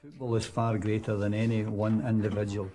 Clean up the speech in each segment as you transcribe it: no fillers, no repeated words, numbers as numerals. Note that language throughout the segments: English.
Football is far greater than any one individual.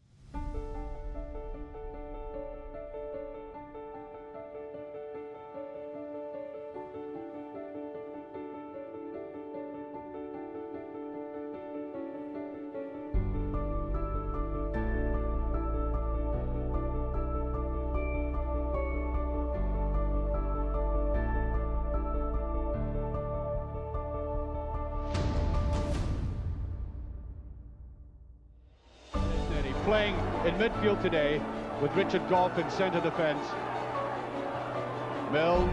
Playing in midfield today with Richard Gough in centre defence. Milne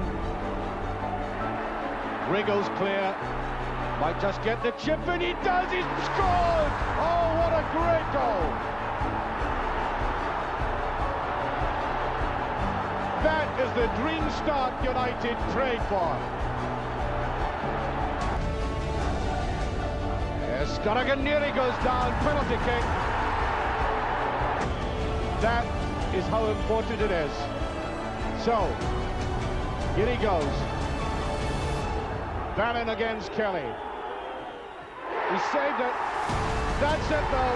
wriggles clear, might just get the chip, and he does. He's scored! Oh, what a great goal! That is the dream start United prayed for. Yes, Scottigan nearly goes down, penalty kick. That is how important it is. So, here he goes. Bannon against Kelly. He saved it. That's it though.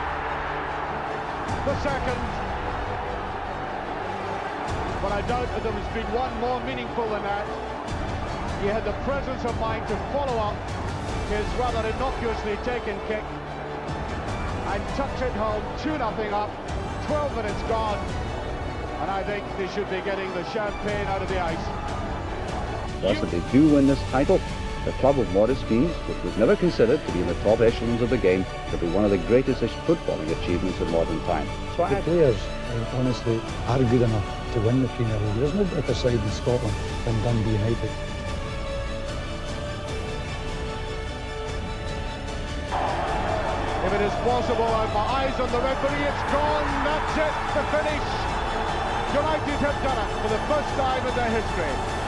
The second. But I doubt that there has been one more meaningful than that. He had the presence of mind to follow up his rather innocuously taken kick and touch it home, 2-0 up. 12 minutes gone, and I think they should be getting the champagne out of the ice. Thus, if they do win this title, the club of modest means, which was never considered to be in the top echelons of the game, will be one of the greatest footballing achievements of modern times. So the players, honestly, are good enough to win the Premier League. There's no better side in Scotland than Dundee United. If it is possible, I've my eyes on the referee, it's gone, that's it, the finish. United have done it for the first time in their history.